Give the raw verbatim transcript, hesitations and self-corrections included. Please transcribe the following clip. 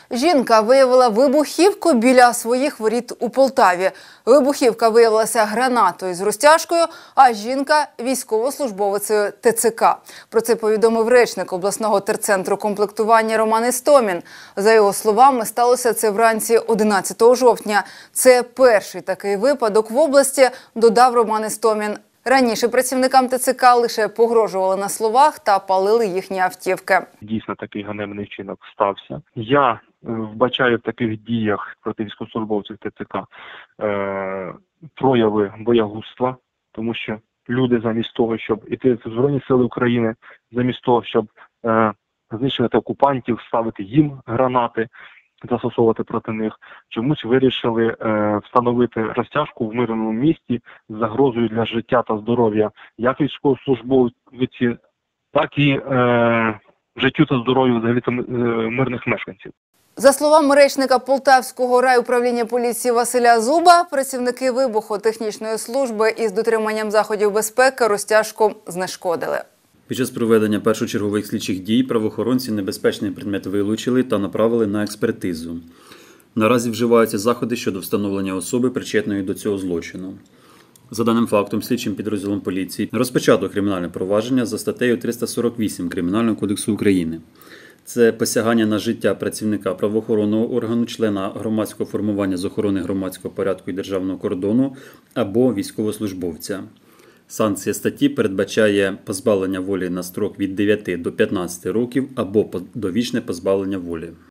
Жінка виявила вибухівку біля своїх воріт у Полтаві. Вибухівка виявилася гранатою з розтяжкою, а жінка – військовослужбовицею Те Це Ка. Про це повідомив речник обласного терцентру комплектування Роман Істомін. За його словами, сталося це вранці одинадцятого жовтня. Це перший такий випадок в області, додав Роман Істомін. Раніше працівникам Те Це Ка лише погрожували на словах та палили їхні автівки. Дійсно, такий ганебний вчинок стався. Я е, вбачаю в таких діях проти військовослужбовців Те Це Ка е, прояви боягузтва, тому що люди замість того, щоб іти в Збройні Сили України, замість того, щоб е, знищувати окупантів, ставити їм гранати, застосовувати проти них, чомусь вирішили е, встановити розтяжку в мирному місті з загрозою для життя та здоров'я як військовослужбовців, так і е, життю та здоров'ю взагалі е, мирних мешканців. За словами речника Полтавського райуправління поліції Василя Зуба, працівники вибухотехнічної служби із дотриманням заходів безпеки розтяжку знешкодили. Під час проведення першочергових слідчих дій правоохоронці небезпечний предмет вилучили та направили на експертизу. Наразі вживаються заходи щодо встановлення особи, причетної до цього злочину. За даним фактом, слідчим підрозділом поліції розпочато кримінальне провадження за статтею триста сорок вісім Кримінального кодексу України. Це посягання на життя працівника правоохоронного органу, члена громадського формування з охорони громадського порядку і державного кордону або військовослужбовця. Санкція статті передбачає позбавлення волі на строк від дев'яти до п'ятнадцяти років або довічне позбавлення волі.